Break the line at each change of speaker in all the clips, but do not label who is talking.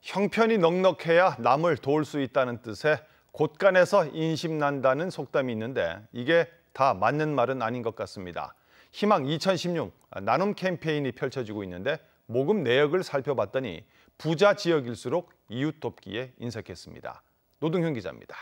형편이 넉넉해야 남을 도울 수 있다는 뜻의 곳간에서 인심난다는 속담이 있는데 이게 다 맞는 말은 아닌 것 같습니다. 희망 2016 나눔 캠페인이 펼쳐지고 있는데 모금 내역을 살펴봤더니 부자 지역일수록 이웃 돕기에 인색했습니다. 노동현 기자입니다.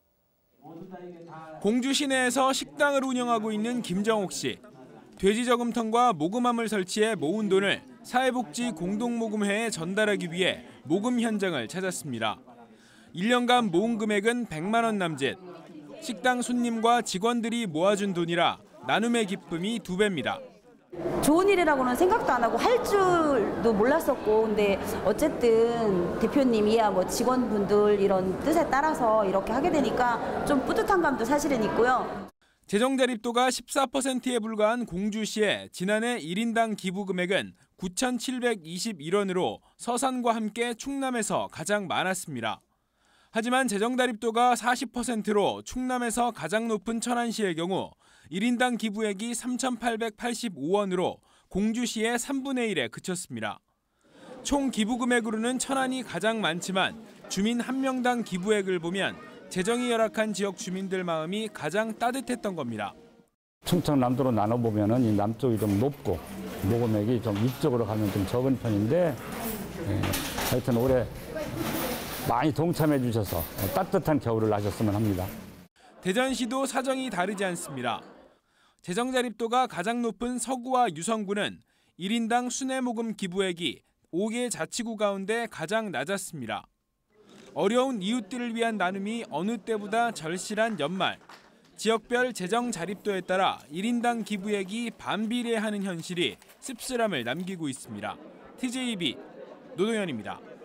공주 시내에서 식당을 운영하고 있는 김정옥 씨. 돼지 저금통과 모금함을 설치해 모은 돈을 사회복지 공동모금회에 전달하기 위해 모금 현장을 찾았습니다. 1년간 모은 금액은 100만 원 남짓. 식당 손님과 직원들이 모아준 돈이라 나눔의 기쁨이 2배입니다.
좋은 일이라고는 생각도 안 하고 할 줄도 몰랐었고, 근데 어쨌든 대표님이야 뭐 직원분들 이런 뜻에 따라서 이렇게 하게 되니까 좀 뿌듯한 감도 사실은 있고요.
재정 자립도가 14%에 불과한 공주시의 지난해 1인당 기부 금액은 9,721원으로 서산과 함께 충남에서 가장 많았습니다. 하지만 재정 자립도가 40%로 충남에서 가장 높은 천안시의 경우 1인당 기부액이 3,885원으로 공주시의 3분의 1에 그쳤습니다. 총 기부 금액으로는 천안이 가장 많지만 주민 1명당 기부액을 보면 재정이 열악한 지역 주민들 마음이 가장 따뜻했던 겁니다.
충청남도로 나눠보면 이 남쪽이 좀 높고 모금액이 좀 위쪽으로 가면 좀 적은 편인데 하여튼 올해 많이 동참해 주셔서 따뜻한 겨울을 나셨으면 합니다.
대전시도 사정이 다르지 않습니다. 재정 자립도가 가장 높은 서구와 유성구는 1인당 순회모금 기부액이 5개 자치구 가운데 가장 낮았습니다. 어려운 이웃들을 위한 나눔이 어느 때보다 절실한 연말. 지역별 재정 자립도에 따라 1인당 기부액이 반비례하는 현실이 씁쓸함을 남기고 있습니다. TJB 노동현입니다.